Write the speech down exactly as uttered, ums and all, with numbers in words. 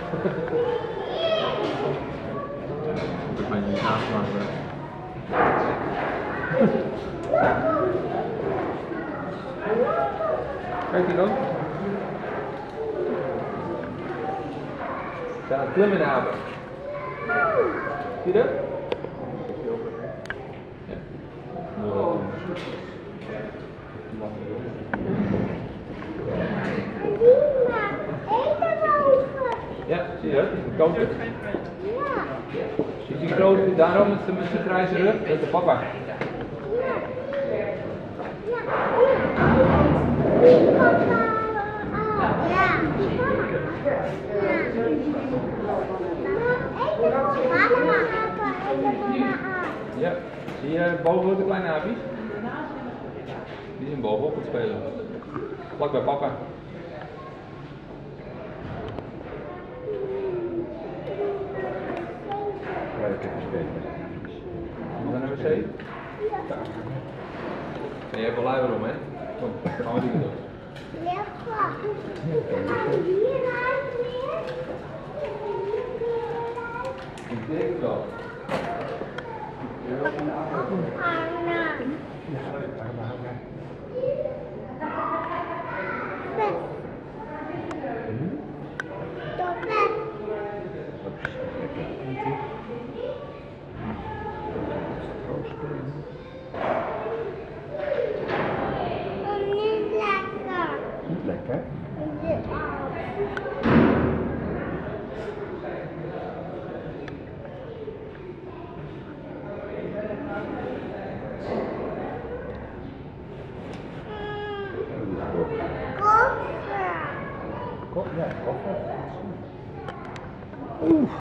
Ik ben niet aangemaakt. Kijk hier dan. Daar een klim in de haven. Zie je dat? Ja. Ja, zie je dat? Die is een koper. Zie je die grote, daarom met zijn met zijn grijze rug? Dat is de papa. Ja, zie je boven de kleine apies? Die zijn bovenop het spelen. Vlak bij papa. Naar de wc? Ja. En je hebt wel lui erom, hè? Kom, gaan we die doen. Ik denk het wel. Niet lekker. Koffer. Ja, koffer. Oeh.